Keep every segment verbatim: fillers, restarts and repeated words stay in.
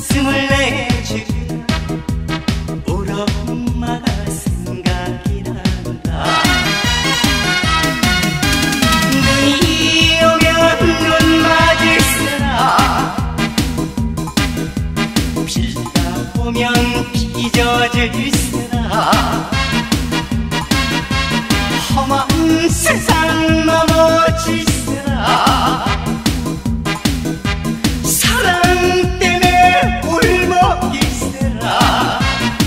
한숨을 내주다 우리 엄마가 생각이 난다. 눈이 오면 눈 맞을세라 비가 오면 빚어질세라 험한 세상 넘어질세라 사랑 때문에 울먹일세라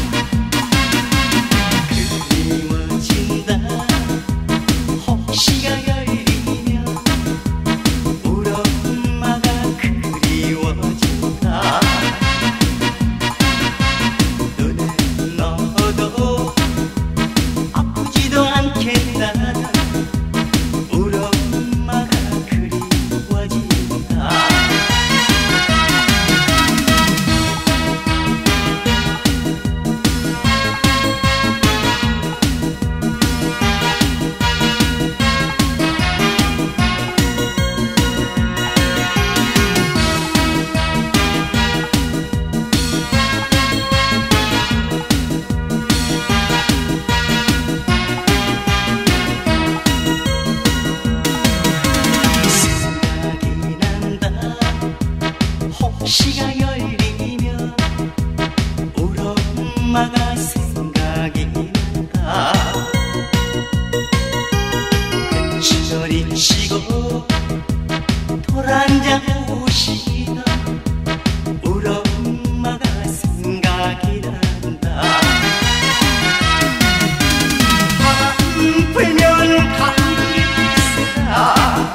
그리워진다 혹시가 열리면 우리 엄마가 그리워진다. 눈에 넣어도 아프지도 않겠다 우리 엄마가 그리워진다. 혹시가 열리면 우리 엄마가 생각이 난다. 펜션이 치고 돌아앉아 우시던 우리 엄마가 생각이 난다. 바람 불면 감기세라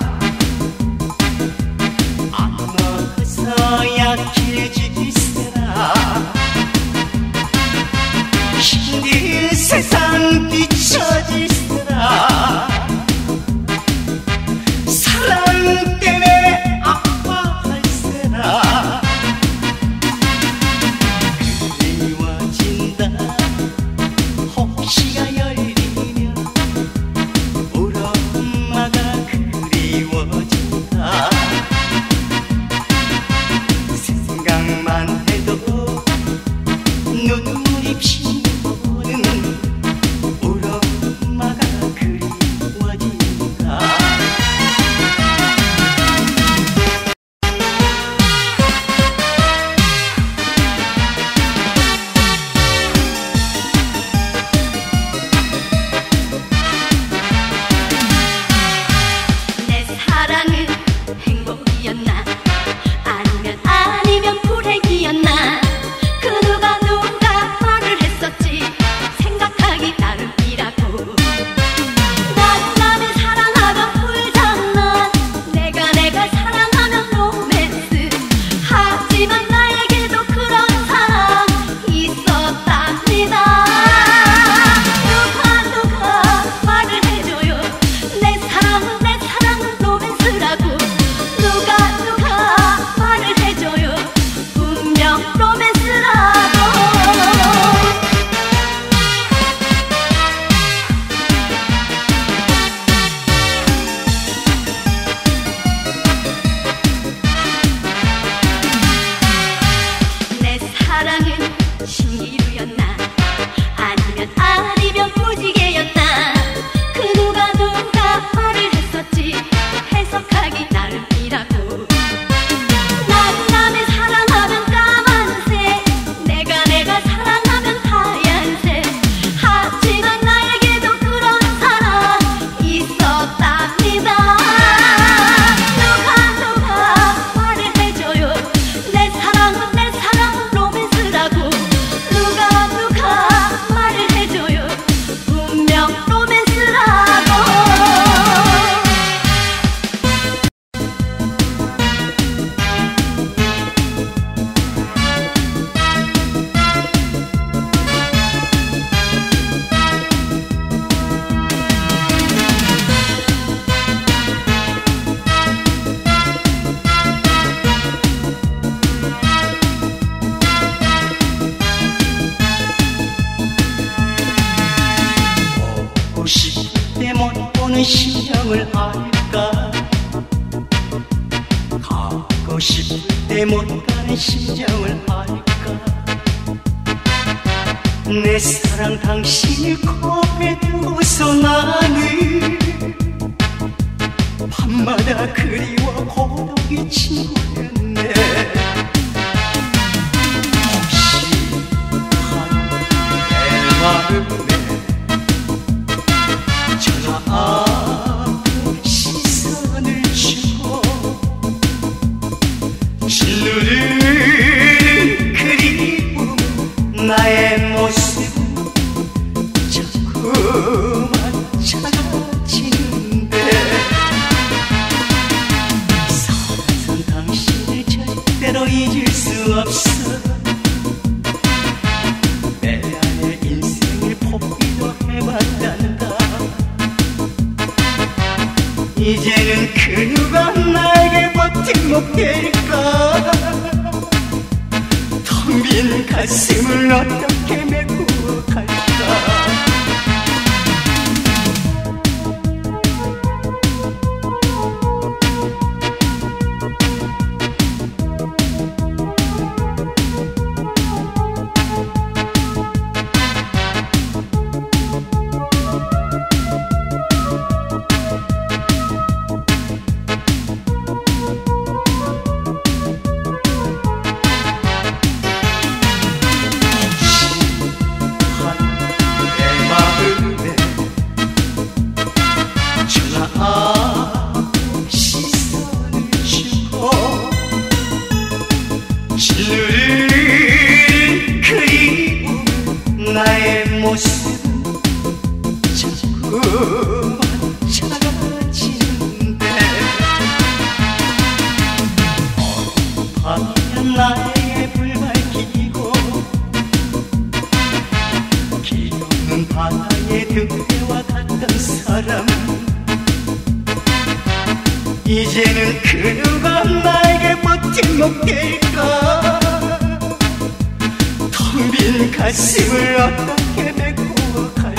약해지세라 힘든 세상 비춰지세라 사랑 때문에 아파할세라 그리워진다 혹시가 열리면 우리 엄마가 그리워진다. 생각만 해도 눈물이 피어오는 우리 엄마가 그리워진다. 내 사랑은 행복이었나 아니면 아니면 불행이었나 그 누가 누가 말을 했었지 생각하기 나름이라고. 난 남을 사랑하면 불장난 내가 내가 사랑하면 로맨스 하지만 나에게도 그런 사랑 있었답니다. 누가 누가 말을 해줘요 내 사랑은 내 사랑은 로맨스라고. 누가 누가 말을 해줘요 분명 로맨스라고. 내 사랑은 신기루였나 아니면 아니면 무지개였나 그 누가 누가 말을 했었지 해석하기 나름이라고. 난 남을 사랑하면 까만색 내가 내가 사랑하면 하얀색 하지만 나에게도 그런 사랑 있었답니다. 누가 누가 말을 해줘요 내 사랑은 내 사랑은 로맨스라고. 누가 누가 말을 해줘요 분명 로맨스라고. 보고 싶을 때 못 보는 심정을 알까 가고 싶을 때 못 가는 아픈 심정을 알까. 내 사랑 당신을 코앞에 두고서 나는 밤마다 그리워 고독의 친구였네. 마음에 전화 아픈 시선을 주고 짓누르는 그리움 나의 모습 자꾸만 찾아지는데 사랑한 당신을 절대로 잊을 수 없어. 이제는 그 누가 나에게 버팀목 될까. 텅 빈 가슴을 어떻게 메고 갈까. 짓누르는 그리움 나의 모습 자꾸만 찾아지는데 밤이면 나에게 불 밝히고 길 없는 바다의 등대와 같던 사람. 이제는 그 누가 나에게 버팀목 될까. 텅 빈 가슴을 어떻게 메고 갈까.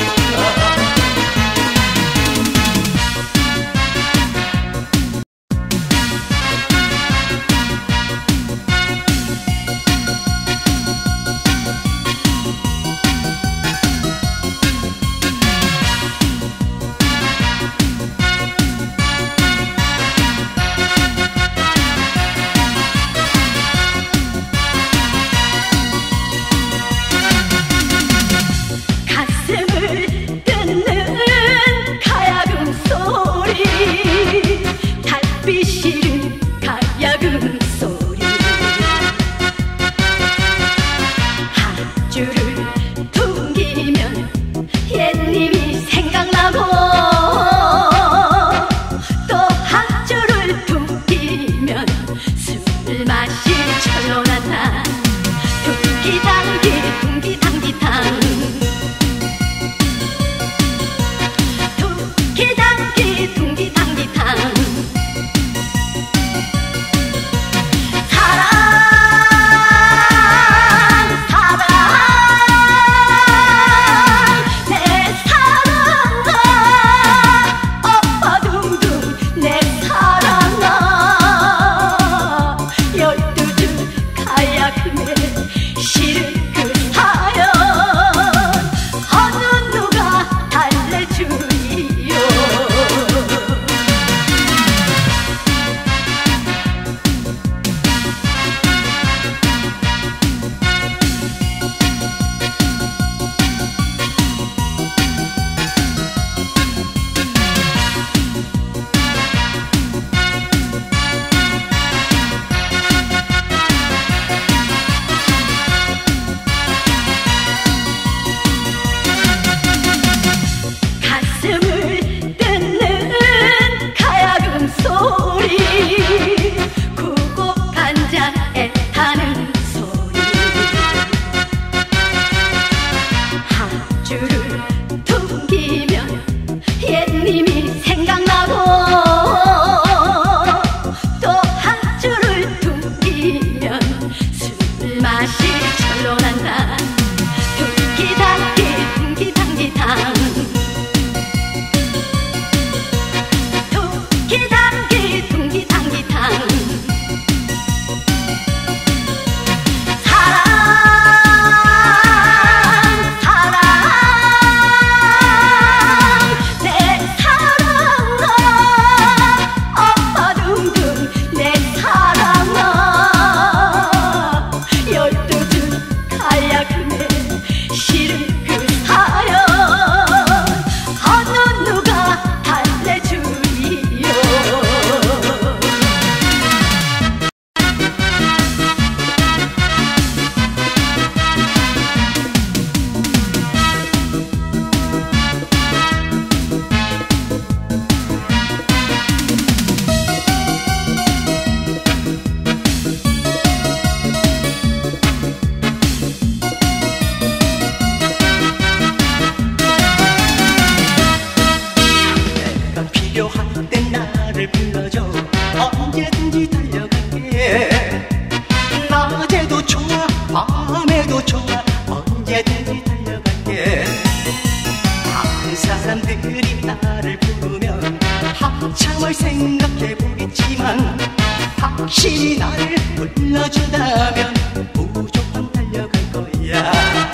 불러준다면 무조건 달려갈 거야.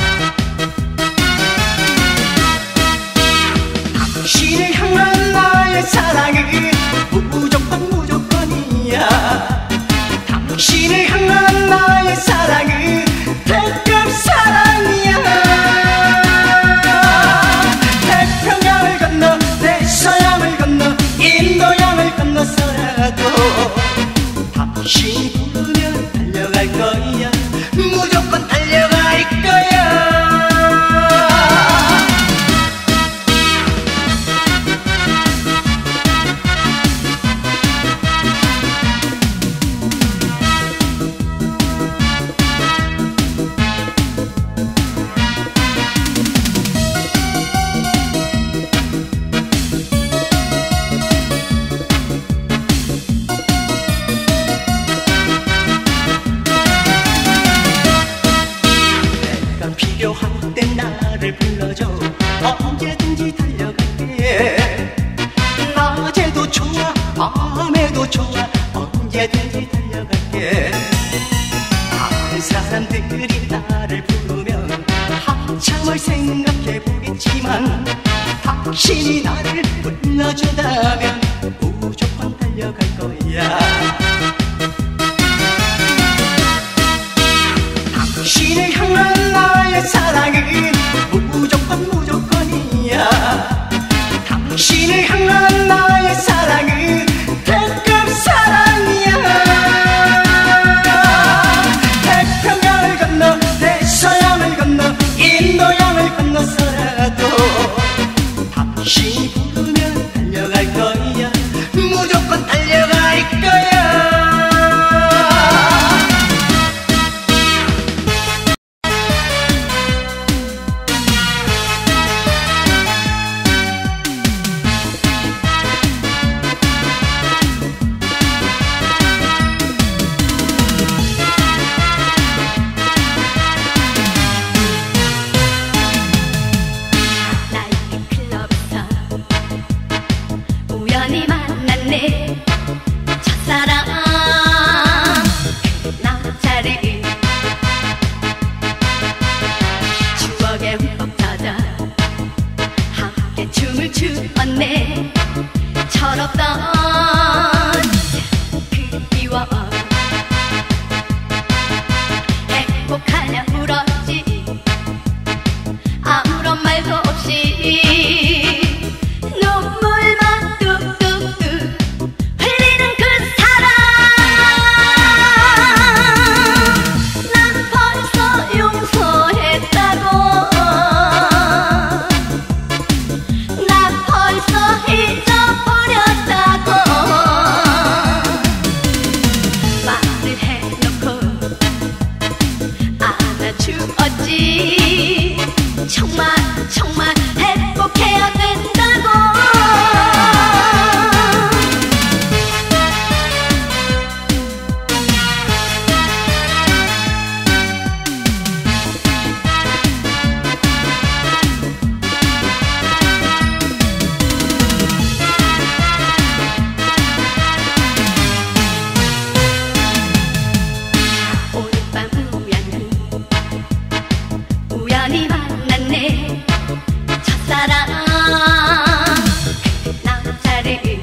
당신을 향한 나의 사랑은 무조건 무조건이야. 당신을 향한 나의 사랑은 특급 사랑이야. 태평양을 건너 대서양을 건너 인도양을 건너서라도 당신이 부르면 달려갈 거야. 무조건 달려갈 거야. 필요할 땐 나를 불러줘. 언제든지 달려갈게. 낮에도 좋아 밤에도 좋아 언제든지 달려갈게. 다른 사람들이 나를 부르면 한참을 생각해 보겠지만 당신이 나를 불러준다면 무조건 달려갈 거야. 당신을 향한 나의 사랑은 무조건 무조건이야. 당신을 향한 나의 사랑은 특급 사랑이야. 태평양을 건너 대서양을 건너 인도양을 건너서라도 당신이 부르면 달려갈 거야. 무조건 달려갈 거야. 우연히 만났네 첫사랑 그 남자를 추억에 흠뻑 젖어 함께 춤을 추었네. 철없던 그 기억 행복하냐 물었지. 아무런 말도 없이 눈물만 뚝뚝뚝 흘리는 그 사람. 난 벌써 용서했다고. 난 벌써 잊어버렸다고. 말을 해놓고 안아주었지. 정말 정말 행복해야 된다고. 오늘 밤 우연히 우연히 만났네 첫사랑 그 남자를.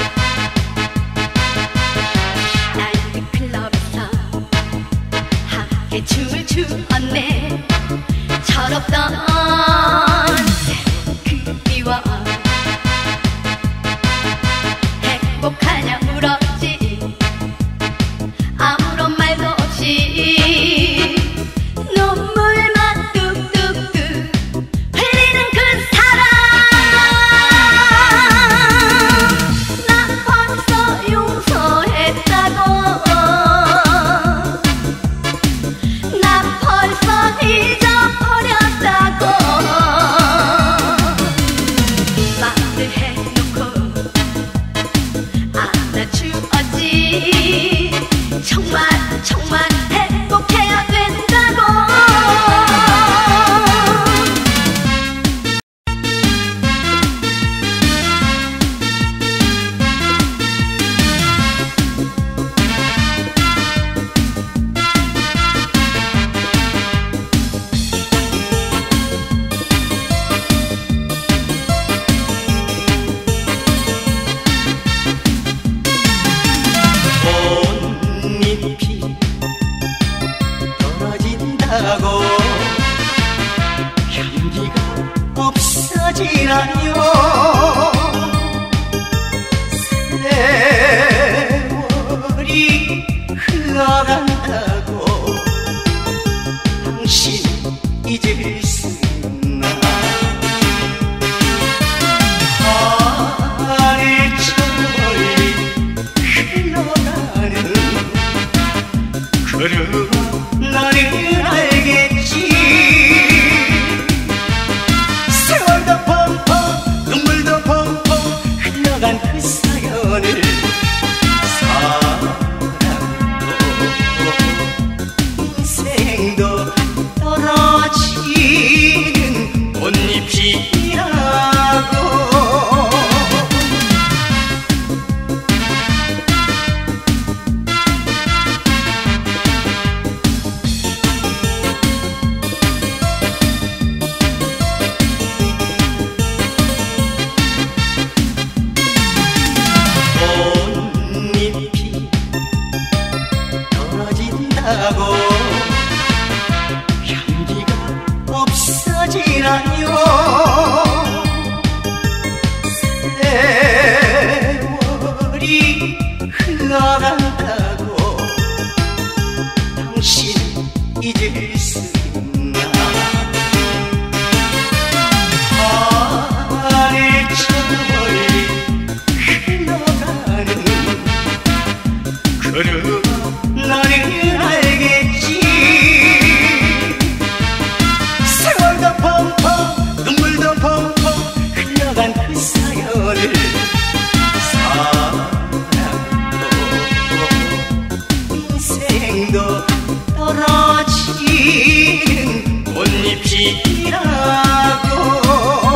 나이트클럽에서 함께 춤을 추었네. 철없던 그 기억 행복하냐 물었지. 아무런 말도 없이 눈물만 뚝뚝뚝 흘리는 그 사람. 난 벌써 용서했다고. 난 벌써 잊어버렸다고. 말을 해놓고 안아 없어지나요? 세월이 흘러간다고 당신 잊을 수 있나? 하늘 저 멀리 흘러가는 그러나 나는 알겠지. 세월도 펑펑 눈물도 펑펑 흘러간 그 사연을 사랑도 인생도 떨어지는 꽃잎이라고. 꽃잎이 떨어진다고 향기가 없어지나요? 세월이 흘러간다고 당신 잊을 수 있나? 하늘 저 멀리 흘러가는 그러나 나는 알겠지. 세월도 펑펑 눈물도 펑펑 흘러간 그 사연을 사랑도 인생도 떨어지는 꽃잎이라고.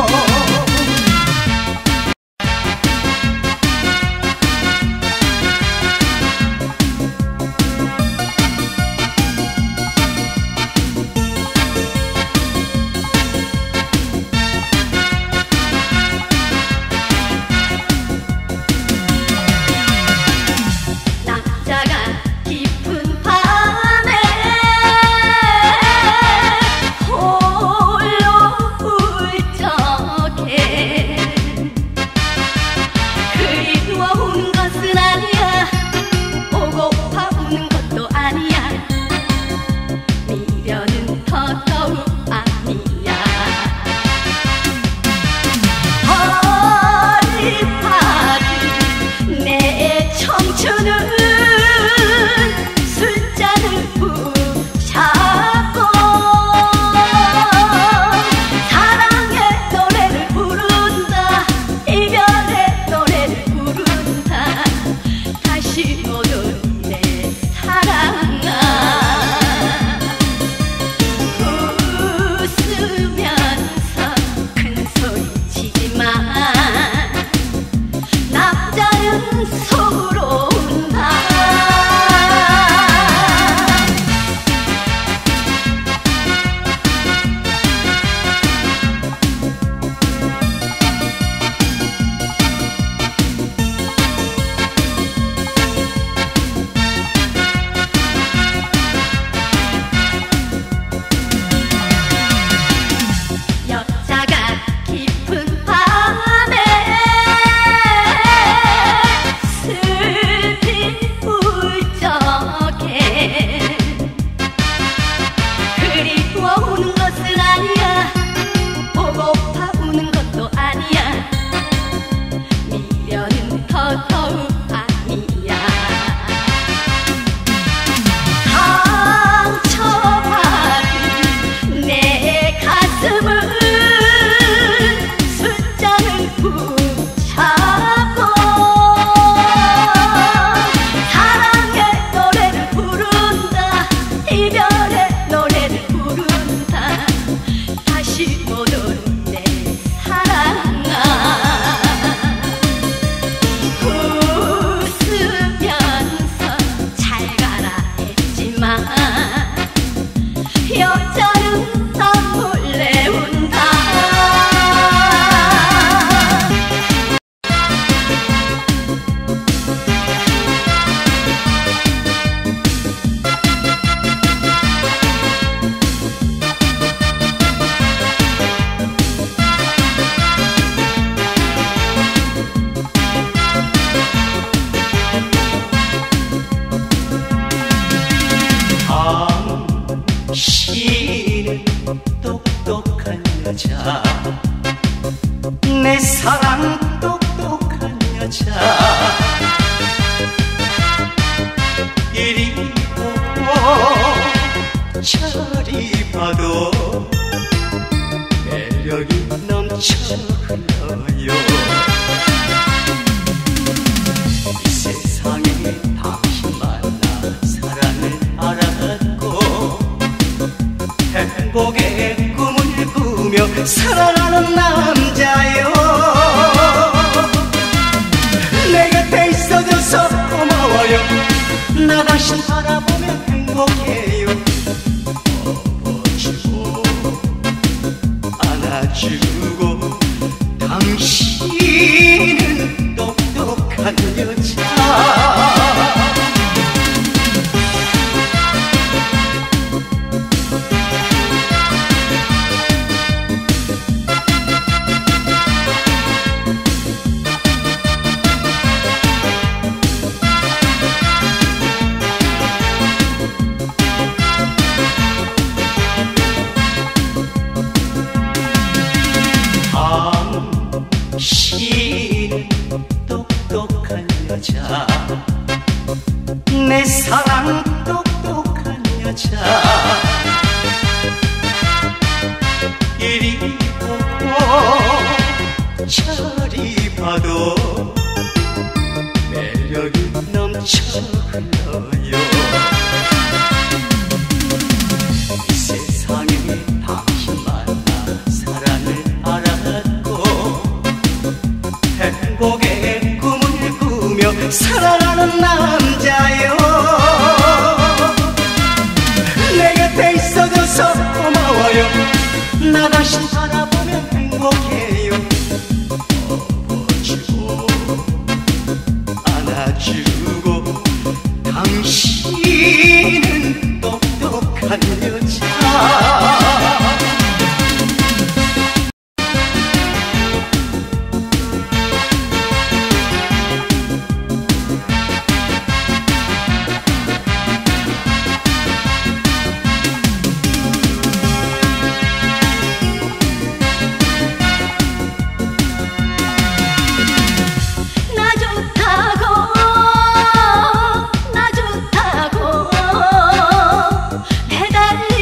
남자가 깊은 밤에 홀로 울적해 그리워 우는 것은 아니야 보고파 우는 것도 아니야 미련은 더더욱 아니야 어리파리 내 청춘은 숫자를 붙잡고 사랑의 노래를 부른다 이별의 노래를 부른다 다시 못 오는 내 사랑아 웃으면서 큰 소리 치지마 남자는 속으로 운다 여자가 깊은 밤에 슬피 울적해 그리워 우는 것은 아니야 보고파 우는 것도 아니야 미련은 더더욱 아니야 상처받은 내 가슴은 숫자를 붙잡고 사랑의 노래를 부른다 이별의 노래를 부른다 다시 못 오는 내 사랑아 웃으면서 잘 가라 했지만 여자는 나 몰래 운다 사랑 똑똑한 여자 이리 보고 저리 봐도 매력이 넘쳐 흘러요. 이 세상에 당신 만나 사랑을 알았고 행복의 꿈을 꾸며 살아가는 남자요. 내 곁에 있어줘서 고마워요. 나 당신 바라보면 행복해요. 업어주고 안아주고 당신은 똑똑한 여자. 당신은 똑똑한 여자 내 사랑 똑똑한 여자 이리 보고 저리 봐도 매력이 넘쳐 흘러요. 이 세상에 당신 만나 사랑을 알았고 행복의 꿈을 꾸며 살아가는 남자요. 내 곁에 있어줘서 고마워요. 나 당신 바라보면 행복해요. 업어주고 안아주고 당신은 똑똑한 여자. 나 좋다고 매달리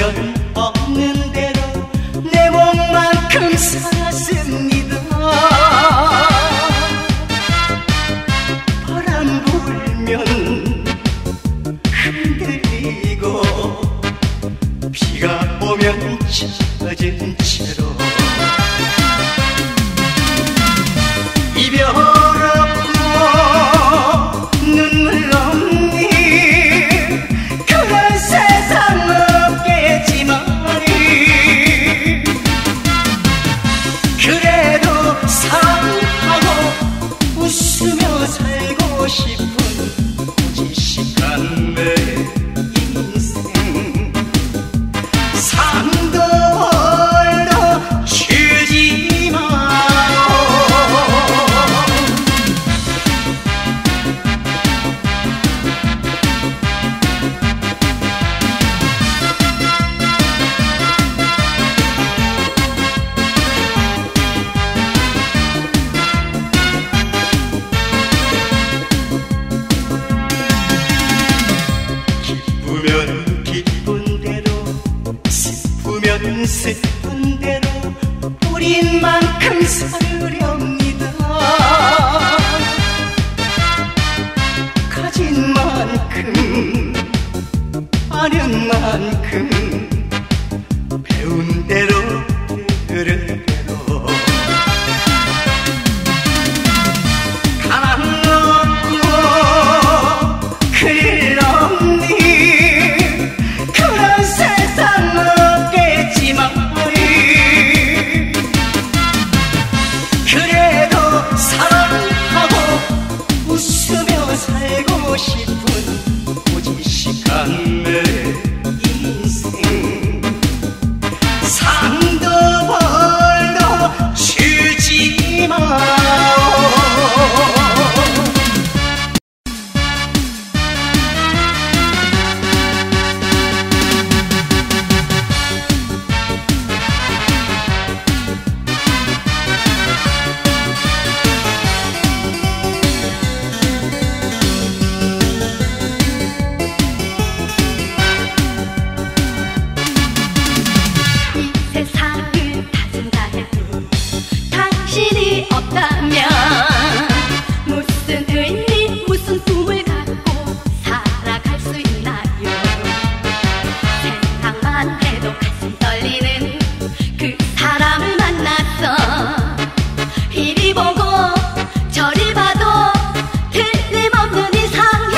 보면 없는 대로 내 몸만큼 살았습니다. 바람 불면 흔들리고 비가 오면 젖은 채로 이별 없고 눈물 없니 그런 세상 없겠지만이 그래도 사랑하고 웃으며 살고 싶은 무지식한 내 인생 삶도 벌도 주지 마요. 기쁘면 기쁜 대로 슬프면 슬픈 대로 우린 만큼 살으렵니다. 가진 만큼 아는 만큼 배운 대로 들은 대로 가난 없고 글 없니 그런 세상 없겠지만이 그래도 사랑하고 웃으며 살고 싶은 무지식한 내 인생 상도 벌도 주지 마요. 세상을 다진다 해도 당신이 없다면 무슨 의미 무슨 꿈을 갖고 살아갈 수 있나요. 생각만 해도 가슴 떨리는 그 사람을 만났어. 이리 보고 저리 봐도 틀림없는 이상형.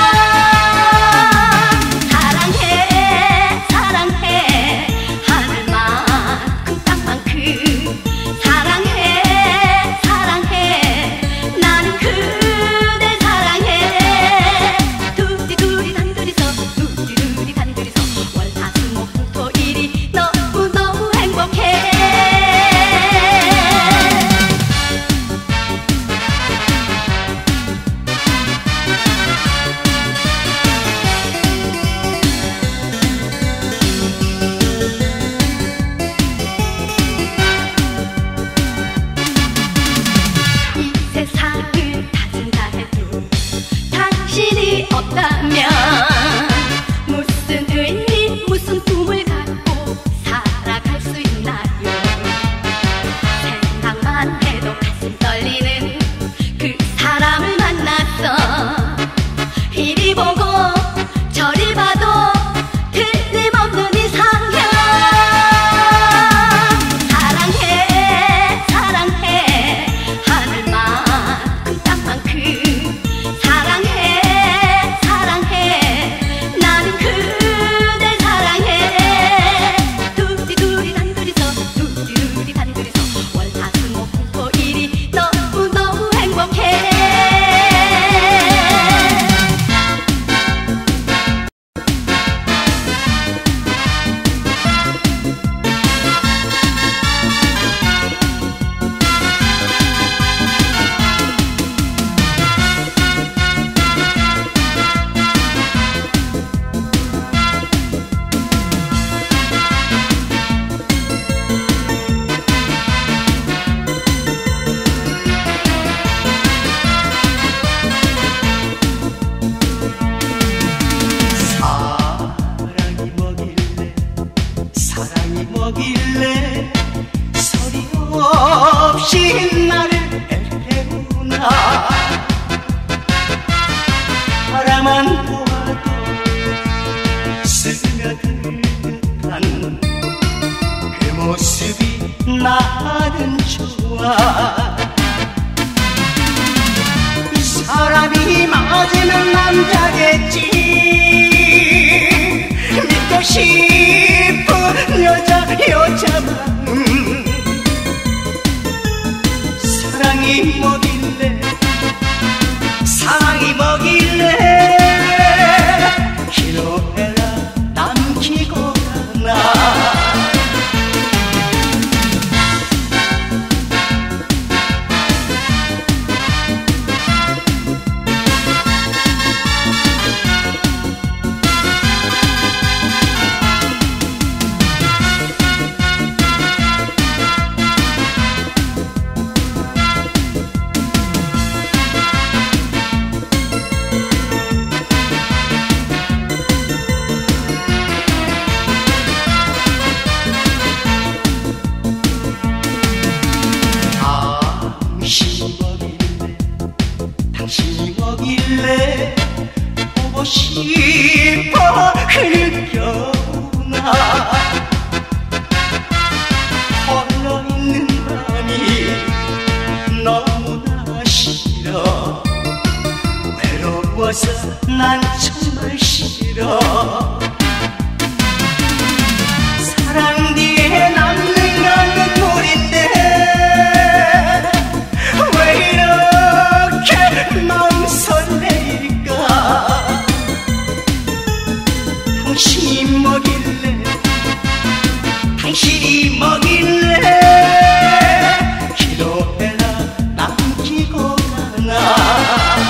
사랑해 사랑해 하늘만큼 땅만큼 사랑해 사랑해 나는 그댈 사랑해. 둘이 둘이 단둘이서 둘이 둘이 단둘이서 월화수목금토일이 너 사랑이 뭐길래 소리 없이 나를 애태우나. 바라만 보아도 스며들 듯한 그 모습이 나는 좋아. 그 사람이 맞으면 남자겠지. 믿고 싶은 여자 여자 마음. 사랑이 뭐길래 사랑이 뭐길래 기로에라 남기고 가나. 당신이 뭐길래 보고 싶어 느껴나. 홀로 있는 밤이 너무나 싫어. 외로워서 난 정말 싫어. 사랑 뒤에 남는 건 눈물인데 왜 이렇게 마음 설레일까. 당신이 뭐길래 당신이 뭐길래 기도해라 남기고 가나.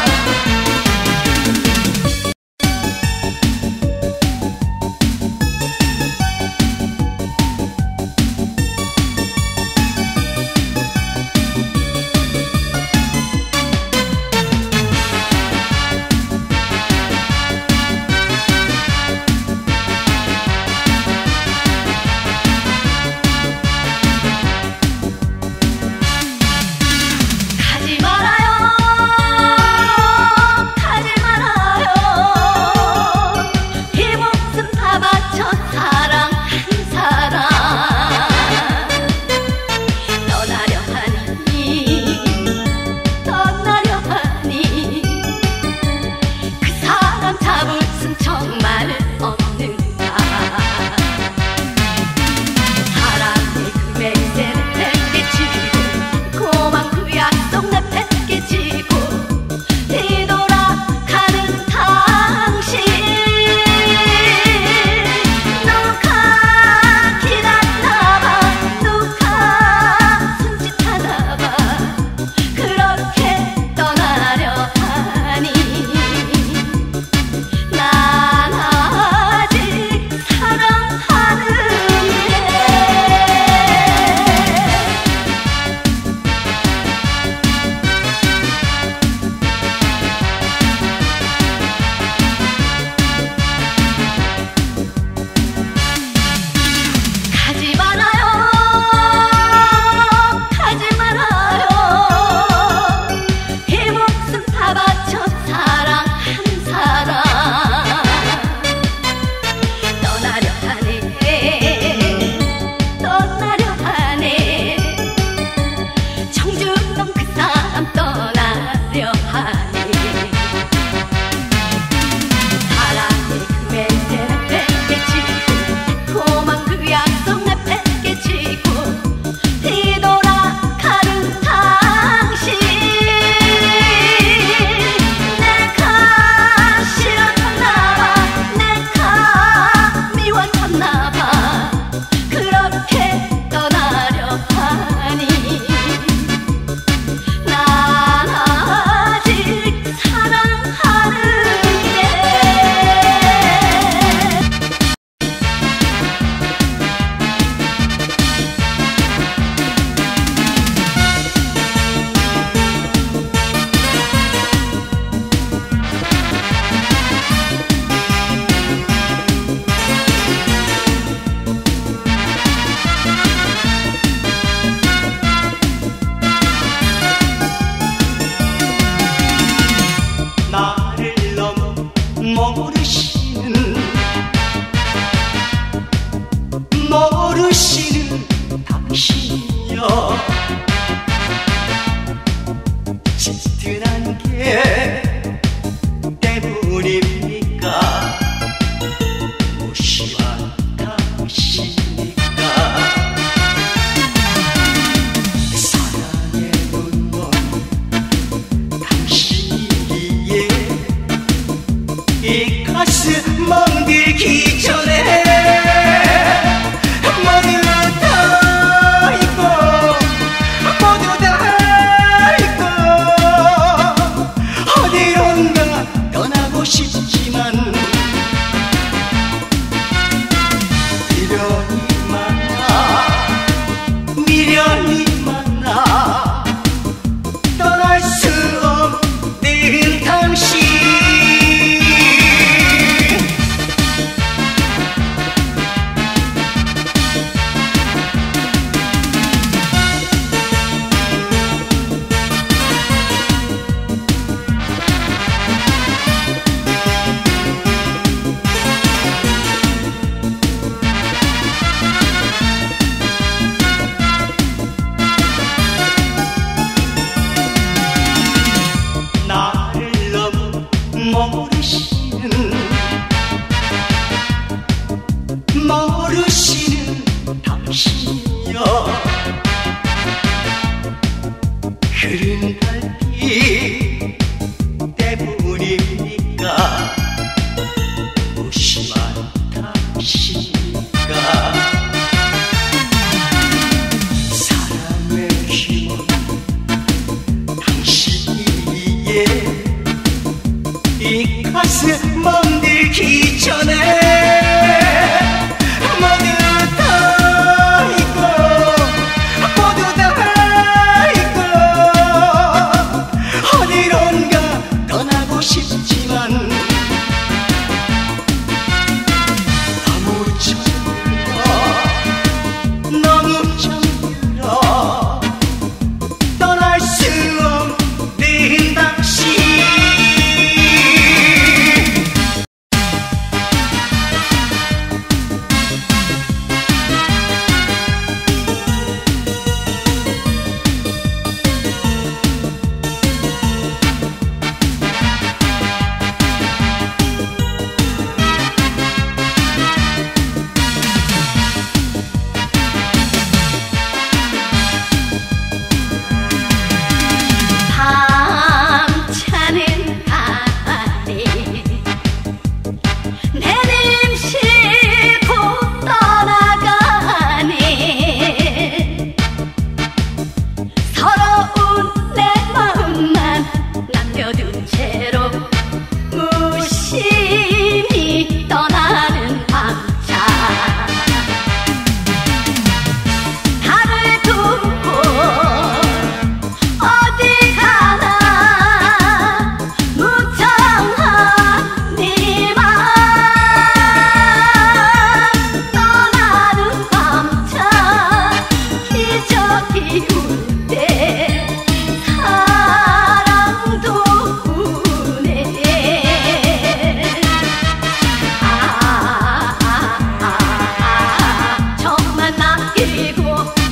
남기고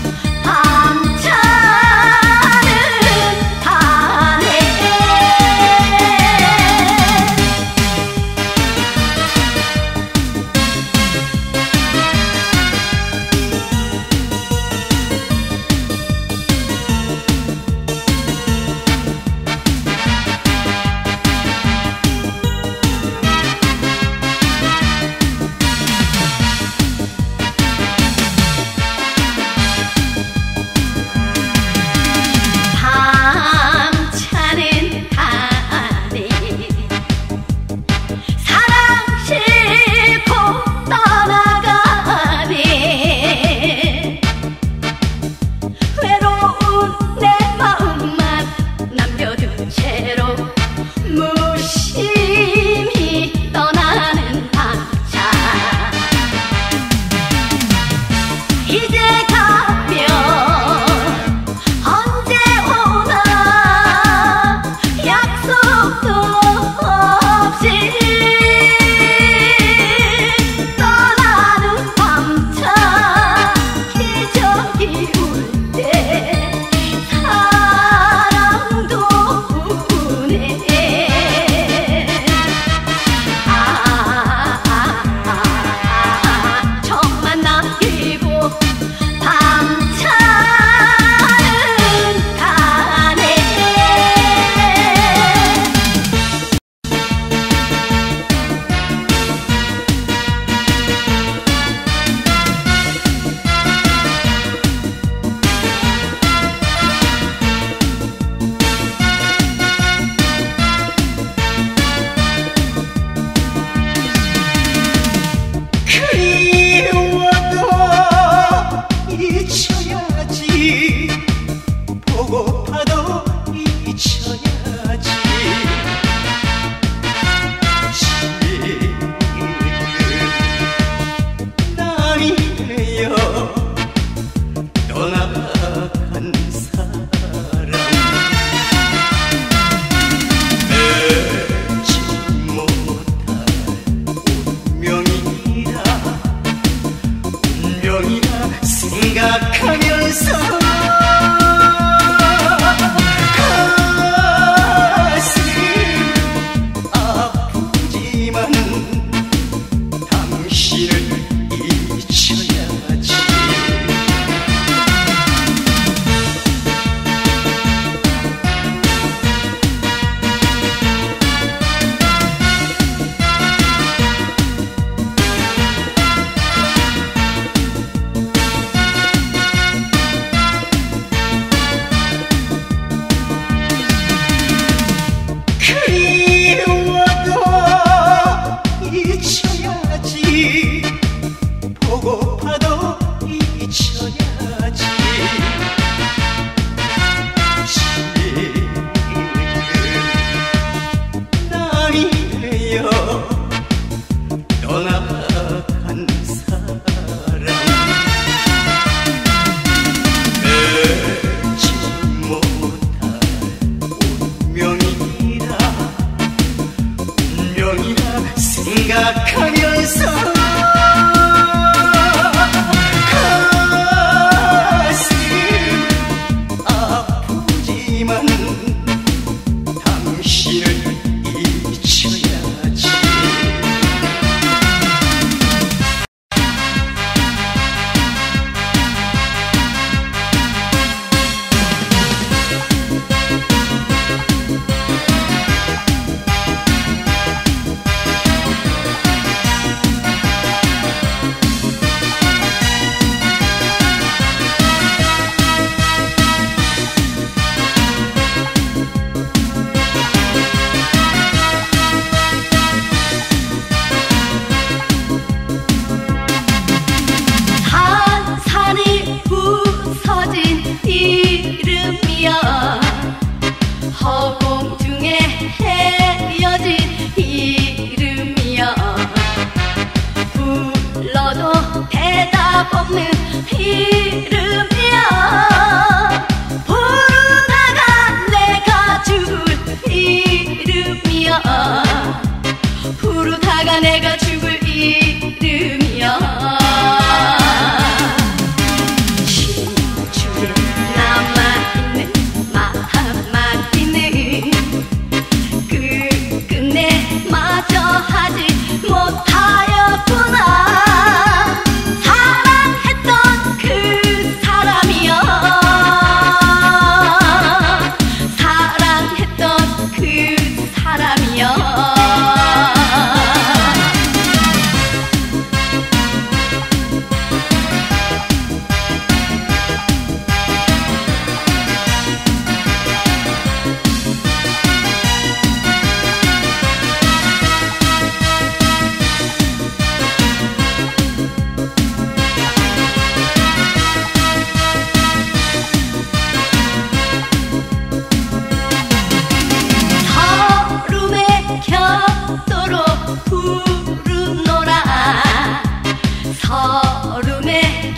밤차는 가네. 밤차는 가네. 사랑 싣고 떠나가네. 외로운 내 마음만 남겨둔 채로 무심히 떠나는 밤차. 이제 가면 언제 오나 약속도 없이 떠나는 밤차. 기적이 울 때 사랑도 우네. 아, 아, 아, 아, 정만 남기고 밤차는 가네. 그리워도 잊혀야지. 보고파도 잊혀야지. 지금 남이 되어 떠나간 사람 잊지 못할 운명이라 운명이라 생각하면서 가슴 아프지만 당신을 잊혀야지.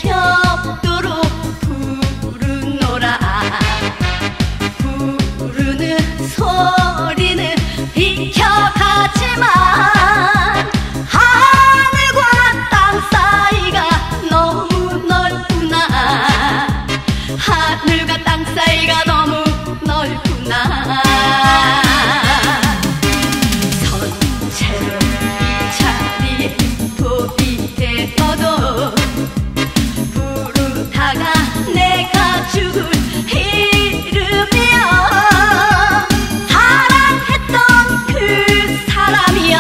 벽도로 부르노라. 부르는 소리는 비켜가지만 하늘과 땅 사이가 너무 넓구나. 하늘과 땅 사이가 너무 넓구나. 선체로 이 자리에 돌이 되어도 부르다가 내가 죽을 이름이여 사랑했던 그 사람이여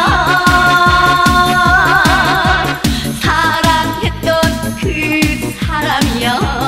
사랑했던 그 사람이여.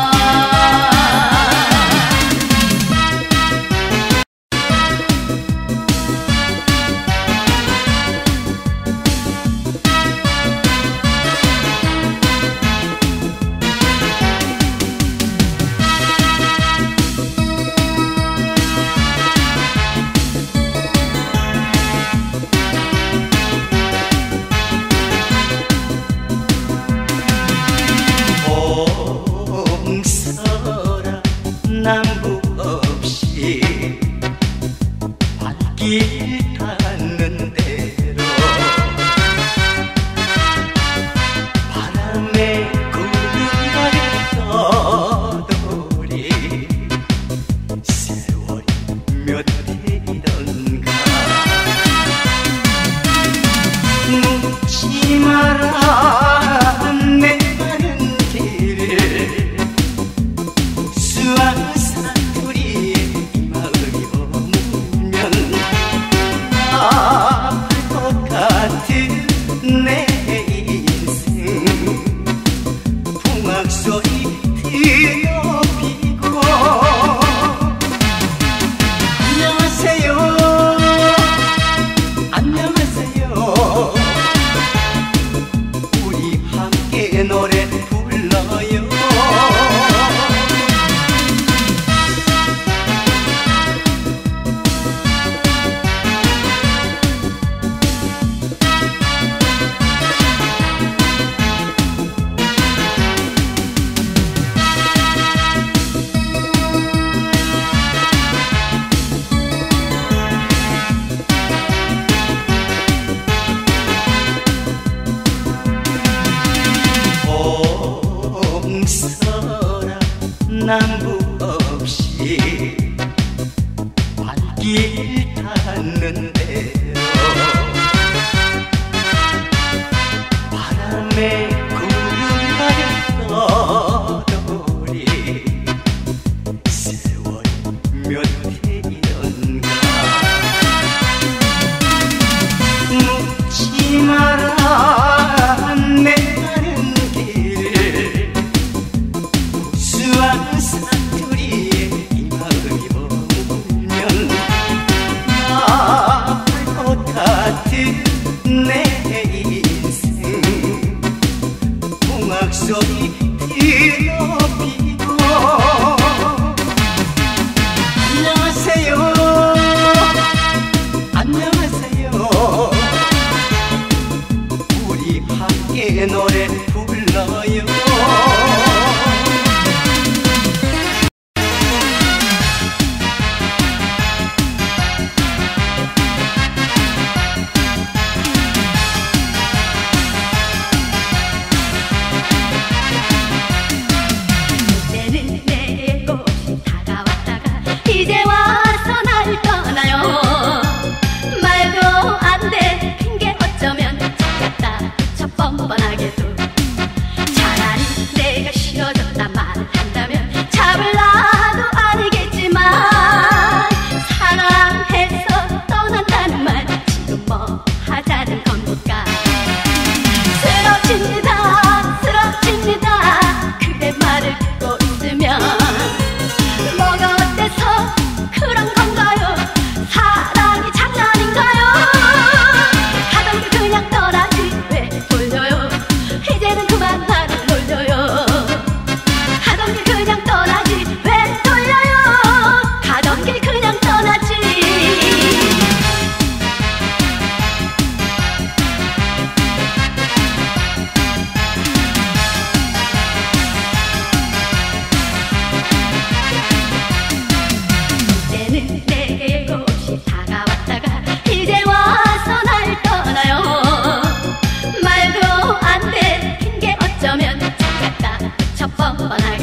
동서라 남북 없이 발길 닿는 대로 바람에 구름가를 떠돌이 세월이 몇 해이던가. 묻지 마라 내 가는 길을 수와 사투리에 이 마음이 머물면 아플 것 같은 내 인생 풍악 소리 드높이고 안녕하세요 안녕하세요 우리 함께 노래 불러요. 동서라 남북 없이 발길 닿는 대로 바람에 구름가를 떠돌이 세월이 몇 해이던가. 묻지 마라 내 가는 길을 수와 사투리에 이 마음이 머물면 아플 것 같은 내 인생 풍악 소리 드높이고 안녕하세요 안녕하세요 우리 함께 노래 불러요. 이제는 내 꽃이 다가왔다가 이제 와서 날 떠나요. 말도 안 돼 핑계 어쩌면 잡겠다 저 뻔뻔하게도 차라리 내가 싫어졌다 말을 한다면 잡을라도 아니겠지만 사랑해서 떠난다는 말 지금 뭐 하자는 겁니까. 쓰러집니다 쓰러집니다 그대 말을 듣고 있으면 뭐가 어때서 그런 건가요. 사랑이 장난인가요. 하던 게 그냥 떠나지 왜 돌려요. 이제는 그만 나를 놀려요. 하던 게 뻔뻔하게